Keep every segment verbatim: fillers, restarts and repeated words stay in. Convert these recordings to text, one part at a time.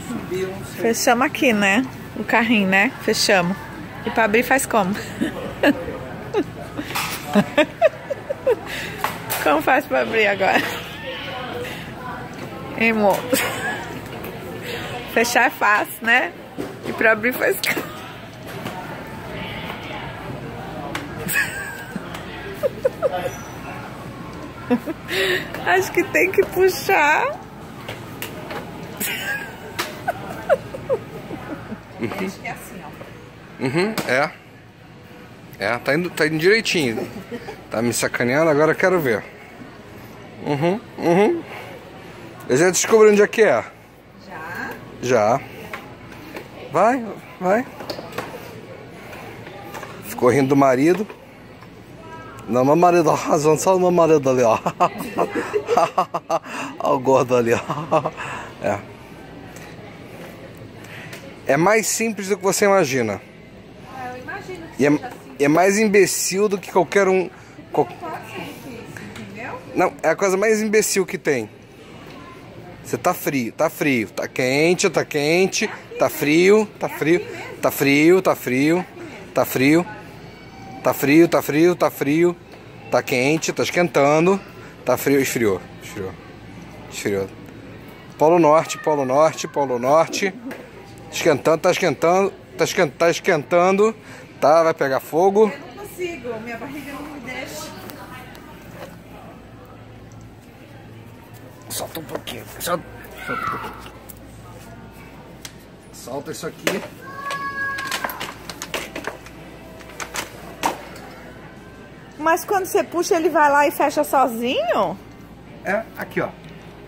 Fechamos aqui, né? O carrinho, né? Fechamos. E pra abrir faz como? Como faz pra abrir agora? Hein, amor? Fechar é fácil, né? E pra abrir faz como? Acho que tem que puxar. Acho que é assim, ó. Uhum, é. É, tá indo, tá indo direitinho. Tá me sacaneando, agora eu quero ver. Uhum, uhum. Eu já descobri onde é que é. Já? Já. Vai, vai. Ficou rindo do marido. Não, meu marido arrasando, só o meu marido ali, ó. Olha o gordo ali, ó. É. É mais simples do que você imagina. Ah, eu imagino que e é, seja assim. é mais imbecil do que qualquer um... Qual... Não pode ser difícil, entendeu? Não, é a coisa mais imbecil que tem. Você tá frio, tá frio, tá quente, tá quente, tá frio, tá frio, tá frio, tá frio, tá frio, tá frio, tá frio, tá frio, tá quente, tá esquentando, tá frio, esfriou, esfriou, esfriou. Polo Norte, Polo Norte, Polo Norte, esquentando, tá esquentando, tá esquentando, tá esquentando, tá, vai pegar fogo. Eu não consigo, minha barriga não me deixa. Solta um pouquinho, solta, solta um pouquinho. Solta isso aqui. Mas quando você puxa, ele vai lá e fecha sozinho? É, aqui ó.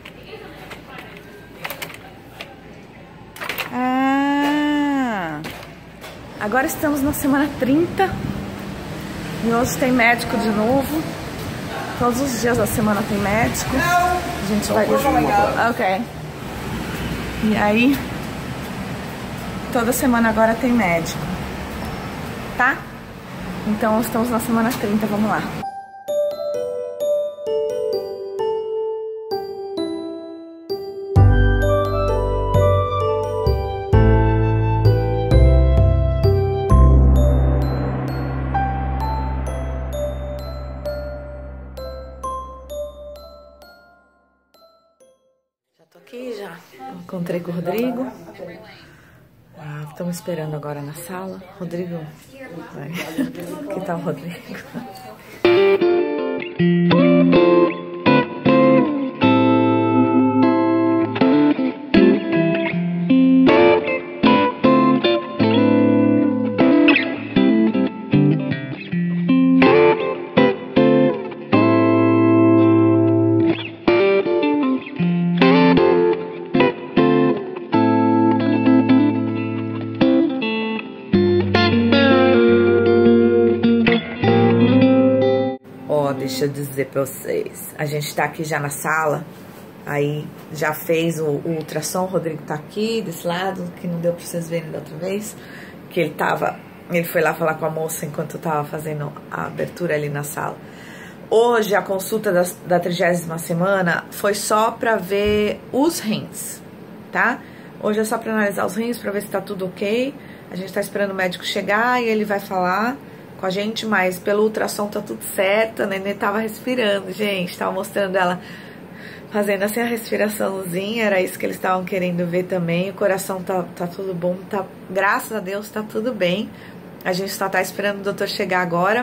Ah, agora estamos na semana trinta e hoje tem médico de novo. Todos os dias da semana tem médico. A gente vai... Ok. E aí, toda semana agora tem médico, tá? Então estamos na semana trinta, vamos lá. Já tô aqui, já encontrei com o Rodrigo. Ah, estamos esperando agora na sala. Rodrigo, vai. Que tal, Rodrigo? Deixa eu dizer pra vocês, a gente tá aqui já na sala, aí já fez o, o ultrassom, o Rodrigo tá aqui desse lado, que não deu pra vocês verem da outra vez, que ele tava, ele foi lá falar com a moça enquanto eu tava fazendo a abertura ali na sala. Hoje a consulta da, da trigésima semana foi só pra ver os rins, tá? Hoje é só pra analisar os rins, pra ver se tá tudo ok, a gente tá esperando o médico chegar e ele vai falar com a gente, mas pelo ultrassom tá tudo certo. A Nenê tava respirando, gente, tava mostrando ela fazendo assim a respiraçãozinha, era isso que eles estavam querendo ver também. O coração tá, tá tudo bom, tá, graças a Deus tá tudo bem. A gente só tá esperando o doutor chegar agora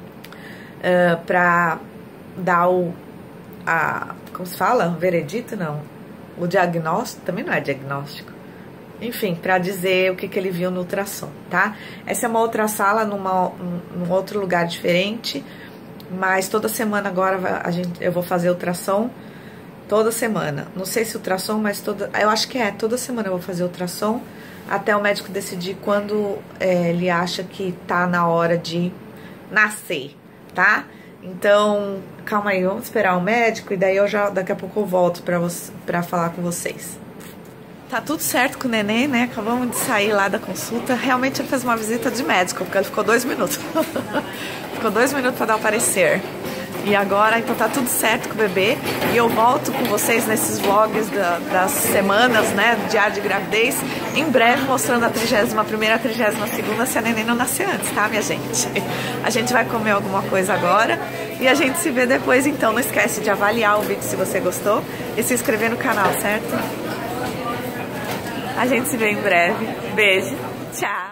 uh, pra dar o, a, como se fala? Veredito, não, o diagnóstico, também não é diagnóstico. Enfim, pra dizer o que, que ele viu no ultrassom, tá? Essa é uma outra sala, numa, num outro lugar diferente, mas toda semana agora a gente, eu vou fazer ultrassom, toda semana. Não sei se ultrassom, mas toda... Eu acho que é, toda semana eu vou fazer ultrassom, até o médico decidir quando é, ele acha que tá na hora de nascer, tá? Então, calma aí, vamos esperar o médico e daí eu já, daqui a pouco eu volto pra, você, pra falar com vocês. Tá tudo certo com o neném, né? Acabamos de sair lá da consulta. Realmente ele fez uma visita de médico, porque ele ficou dois minutos. Ficou dois minutos para dar o parecer. E agora, então tá tudo certo com o bebê. E eu volto com vocês nesses vlogs da, das semanas, né, diário de gravidez, em breve mostrando a trigésima primeira, a trigésima segunda, se a neném não nascer antes, tá, minha gente? A gente vai comer alguma coisa agora e a gente se vê depois, então não esquece de avaliar o vídeo se você gostou e se inscrever no canal, certo? A gente se vê em breve. Beijo, tchau!